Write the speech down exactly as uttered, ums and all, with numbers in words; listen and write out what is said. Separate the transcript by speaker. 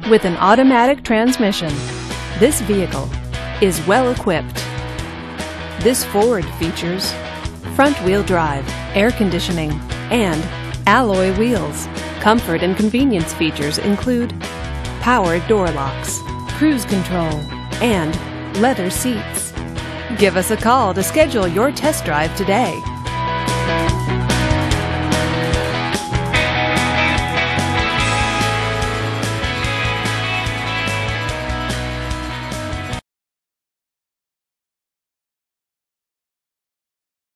Speaker 1: With an automatic transmission, this vehicle is well equipped. This Ford features front-wheel drive, air conditioning, and alloy wheels. Comfort and convenience features include power door locks, cruise control, and leather seats. Give us a call to schedule your test drive today.